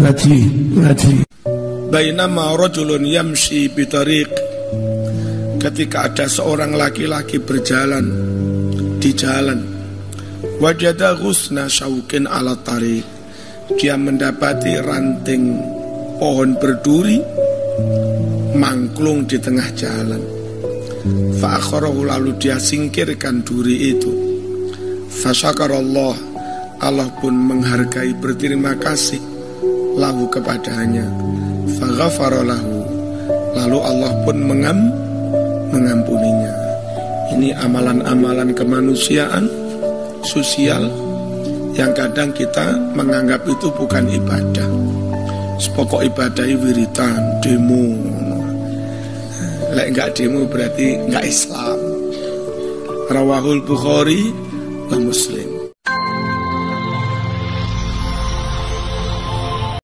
ngaji. Bainama rajulun yamshi bitariq, ketika ada seorang laki-laki berjalan di jalan, wajada ghusna syaukin ala tariq, dia mendapati ranting pohon berduri mangklung di tengah jalan. Fa'akharahu, lalu dia singkirkan duri itu. Fasyakarallah, Allah pun menghargai, berterima kasih lahu kepadanya. Faghafara lahu, lalu Allah pun mengampuninya. Ini amalan-amalan kemanusiaan sosial yang kadang kita menganggap itu bukan ibadah. Sepokok ibadah wiritan, demo. Lek enggak demo berarti enggak Islam. Rawahul Bukhari wa Muslim.